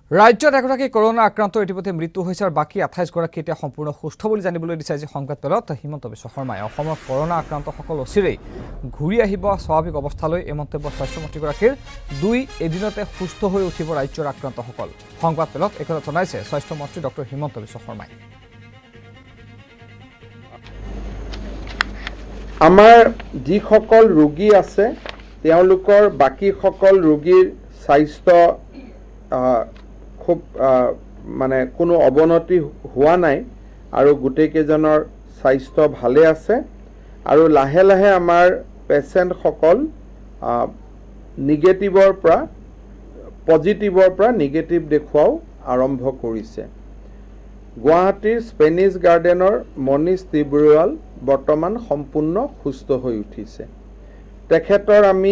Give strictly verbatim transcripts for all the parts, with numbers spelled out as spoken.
ৰাজ্যত এগৰাকী কৰোনা আক্ৰান্তৰ ইতিমধ্যে মৃত্যু হৈছে আৰু বাকী আঠাইছ গৰাকী এতিয়া সম্পূৰ্ণ সুস্থ বুলি জানিবলৈ দিছে আজি সংবাদমেলত হিমন্ত বিশ্ব শৰ্মাই অসমৰ কৰোনা আক্ৰান্তসকল অচিৰেই ঘূৰি আহিব স্বাভাৱিক অৱস্থালৈ এই মন্তব্য স্বাস্থ্যমন্ত্ৰীগৰাকীৰ দুই এদিনতে সুস্থ হৈ উঠিব ৰাজ্যৰ আক্ৰান্তসকল সংবাদমেলত একথা জনাইছে স্বাস্থ্যমন্ত্ৰী ডক্টৰ হিমন্ত বিশ্ব শৰ্মাই আমাৰ যিসকল ৰোগী আছে তেওঁলোকৰ বাকী সকল ৰোগীৰ স্বাস্থ্য খুব মানে কোনো অৱনতি হোৱা নাই আৰু গোটেইকেইজনৰ স্বাস্থ্য ভালে আছে আৰু লাহে লাহে আমাৰ পেচেণ্ট সকল নিগেটিভৰ পৰা পজিটিভৰ পৰা নিগেটিভ দেখুৱাও আৰম্ভ কৰিছে গুৱাহাটীৰ স্পেনিছ গাৰ্ডেনৰ মনীষ তিবৰুৱাল বৰ্তমান সম্পূৰ্ণ সুস্থ হৈ উঠিছে তেখেতৰ আমি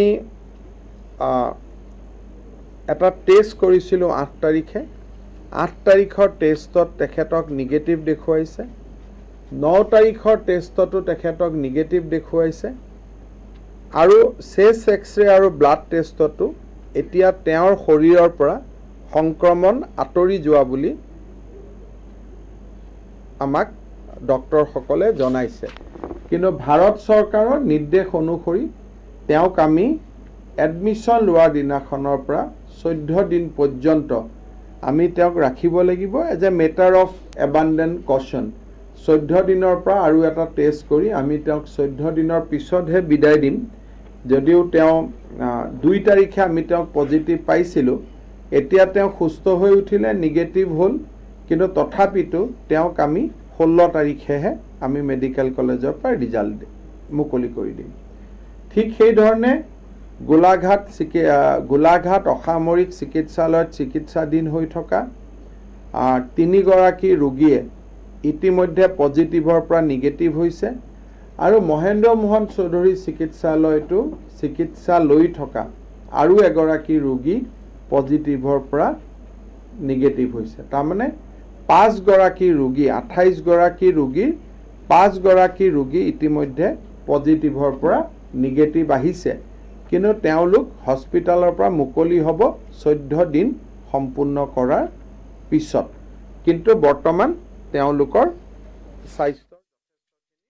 এটা টেষ্ট কৰিছিলোঁ আঠ তাৰিখে আঠ তাৰিখৰ টেষ্টত তেখেতক নিগেটিভ দেখুৱাইছে ন তাৰিখৰ টেষ্টতো তেখেতক নিগেটিভ দেখুৱাইছে আৰু চেষ্ট এক্সৰে আৰু ব্লাড টেষ্টতো এতিয়া তেওঁৰ শৰীৰৰ পৰা সংক্ৰমণ আঁতৰি যোৱা বুলি আমাক ডক্টৰসকলে জনাইছে কিন্তু ভাৰত চৰকাৰৰ নিৰ্দেশ অনুসৰি তেওঁক আমি এডমিশ্যন লোৱাৰ দিনাখনৰ পৰা চৈধ্য দিন পৰ্যন্ত আমি তেওঁক ৰাখিব লাগিব as a matter of abundant caution চৈধ্য দিনৰ পৰা আৰু এটা টেষ্ট কৰি আমি তেওঁক চৈধ্য দিনৰ পিছতহে বিদায় দিম যদিও তেওঁ দুই তাৰিখে আমি তেওঁক পজিটিভ পাইছিলোঁ এতিয়া তেওঁ সুস্থ হৈ উঠিলে নিগেটিভ হ'ল কিন্তু তথাপিতো তেওঁক আমি ষোল্ল তাৰিখেহে আমি মেডিকেল কলেজৰ পৰা ৰিজাল্ট মুকলি কৰি দিম ঠিক সেইধৰণে গোলাঘাট গোলাঘাট অসামৰিক চিকিৎসালয়ত চিকিৎসাধীন হৈ থকা তিনিগৰাকী ৰোগীয়ে ইতিমধ্যে পজিটিভৰ পৰা নিগেটিভ হৈছে আৰু মহেন্দ্ৰ মোহন চৌধুৰী চিকিৎসালয়তো চিকিৎসা লৈ থকা আৰু এগৰাকী ৰোগী পজিটিভৰ পৰা নিগেটিভ হৈছে তাৰমানে পাঁচগৰাকী ৰোগী আঠাইছ গৰাকী ৰোগীৰ পাঁচগৰাকী ৰোগী ইতিমধ্যে পজিটিভৰ পৰা নিগেটিভ আহিছে কিন্তু তেওঁলোক হস্পিটালৰ পৰা মুকলি হ'ব চৈধ্য দিন সম্পূৰ্ণ কৰাৰ পিছত কিন্তু বৰ্তমান তেওঁলোকৰ স্বাস্থ্য